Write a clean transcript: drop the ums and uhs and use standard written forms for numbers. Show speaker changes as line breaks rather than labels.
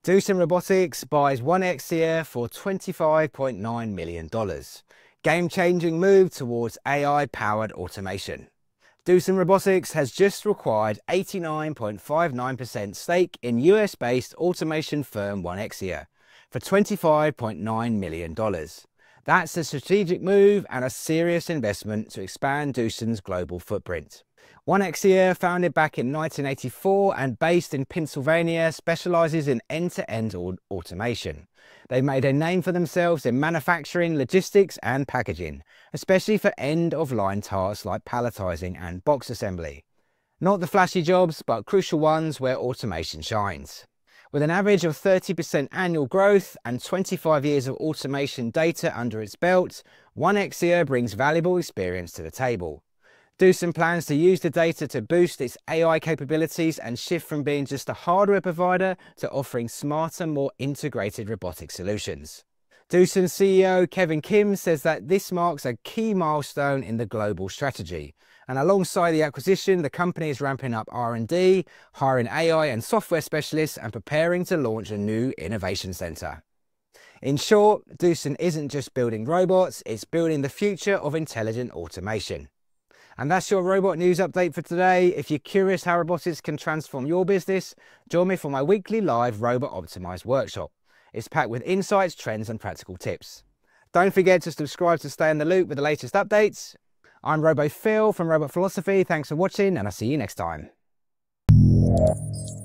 Doosan Robotics buys ONExia for $25.9 million. Game-changing move towards AI-powered automation. Doosan Robotics has just acquired 89.59% stake in US-based automation firm ONExia for $25.9 million. That's a strategic move and a serious investment to expand Doosan's global footprint. ONExia, founded back in 1984 and based in Pennsylvania, specialises in end-to-end automation. They've made a name for themselves in manufacturing, logistics and packaging, especially for end-of-line tasks like palletizing and box assembly. Not the flashy jobs, but crucial ones where automation shines. With an average of 30% annual growth and 25 years of automation data under its belt, ONExia brings valuable experience to the table. Doosan plans to use the data to boost its AI capabilities and shift from being just a hardware provider to offering smarter, more integrated robotic solutions. Doosan CEO Kevin Kim says that this marks a key milestone in the global strategy. And alongside the acquisition, the company is ramping up R&D, hiring AI and software specialists and preparing to launch a new innovation centre. In short, Doosan isn't just building robots, it's building the future of intelligent automation. And that's your robot news update for today. If you're curious how robotics can transform your business, join me for my weekly live Robot Optimised workshop. It's packed with insights, trends and practical tips. Don't forget to subscribe to stay in the loop with the latest updates. I'm RoboPhil from Robot Philosophy. Thanks for watching and I'll see you next time.